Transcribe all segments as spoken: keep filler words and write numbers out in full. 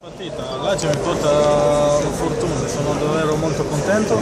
Partita, Lazio mi porta fortuna, sono davvero molto contento,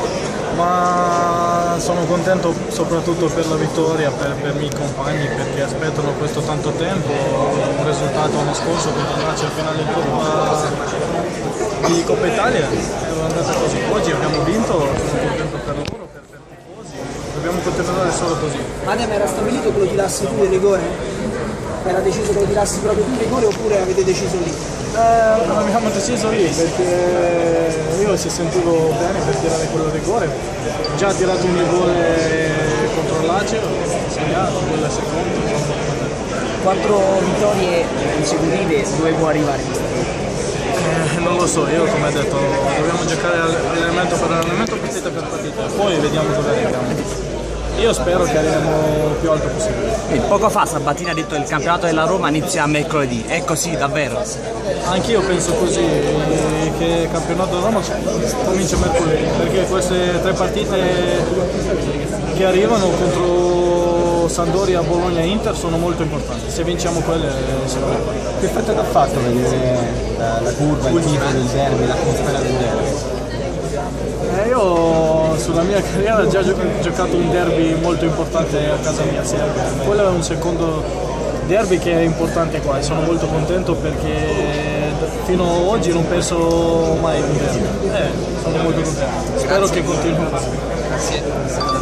ma sono contento soprattutto per la vittoria, per, per i miei compagni, perché aspettano questo tanto tempo, un risultato l'anno scorso contro il Lazio al finale di Coppa, di Coppa Italia, è andata così, oggi abbiamo vinto, sono contento per loro, per, per i tifosi, dobbiamo continuare solo così. Adem, era stabilito che lo tirassi tu il rigore? Era deciso che lo tirassi proprio tu il rigore oppure avete deciso lì? Eh, abbiamo deciso lì perché io si sentivo bene per tirare quello rigore, ho già tirato un rigore contro il Lazio, segnato, quello è secondo. Quattro vittorie consecutive, dove può arrivare questa volta? Eh, non lo so, io come ho detto dobbiamo giocare allenamento per allenamento, partita per partita, poi vediamo dove arriviamo. Io spero che arriviamo più alto possibile. Poco fa Sabatini ha detto che il campionato della Roma inizia mercoledì, è così davvero? Anch'io penso così, che il campionato della Roma comincia mercoledì, perché queste tre partite che arrivano contro Sampdoria, Bologna e Inter sono molto importanti, se vinciamo quelle siamo qua. Che effetto ti ha fatto vedere la, la curva, il tifo del derby, l'atmosfera del derby? Eh, io sulla mia carriera ho già giocato un derby molto importante a casa mia, Serbia. Quello è un secondo derby che è importante qua e sono molto contento perché fino ad oggi non perso mai un derby. Eh, sono molto contento. Spero che continui così.